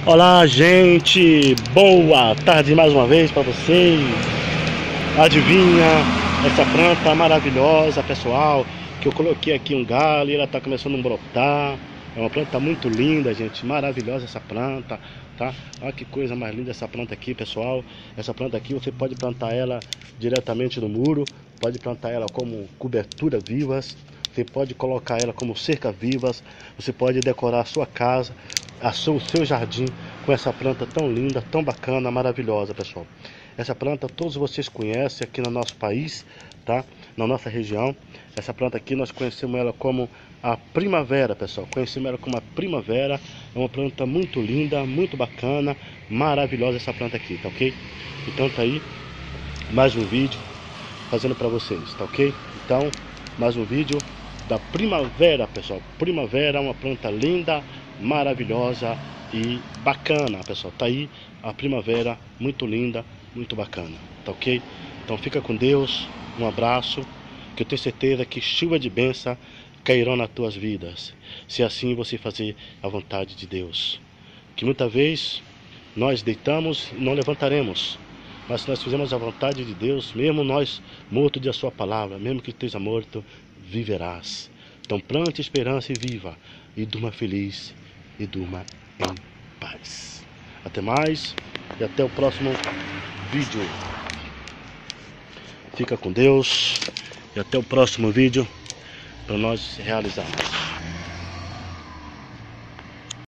Olá, gente, boa tarde mais uma vez para vocês. Adivinha essa planta maravilhosa, pessoal, que eu coloquei aqui um galho e ela está começando a brotar. É uma planta muito linda, gente, maravilhosa essa planta, tá? Olha que coisa mais linda essa planta aqui, pessoal. Essa planta aqui você pode plantar ela diretamente no muro, pode plantar ela como cobertura vivas, você pode colocar ela como cerca vivas, você pode decorar a sua casa, o seu jardim com essa planta tão linda, tão bacana, maravilhosa, pessoal. Essa planta todos vocês conhecem aqui no nosso país, tá? Na nossa região. Essa planta aqui nós conhecemos ela como a primavera, pessoal. Conhecemos ela como a primavera. É uma planta muito linda, muito bacana, maravilhosa essa planta aqui, tá ok? Então tá aí mais um vídeo fazendo para vocês, tá ok? Então, mais um vídeo da primavera, pessoal. Primavera é uma planta linda, maravilhosa e bacana, pessoal. Tá aí a primavera, muito linda, muito bacana, tá ok? Então fica com Deus, um abraço, que eu tenho certeza que chuva de bênção cairão nas tuas vidas, se assim você fazer a vontade de Deus. Que muitas vezes nós deitamos e não levantaremos, mas se nós fizermos a vontade de Deus, mesmo nós mortos de sua palavra, mesmo que esteja morto, viverás. Então plante esperança e viva, e durma feliz, e durma em paz. Até mais, e até o próximo vídeo. Fica com Deus, e até o próximo vídeo, para nós realizarmos.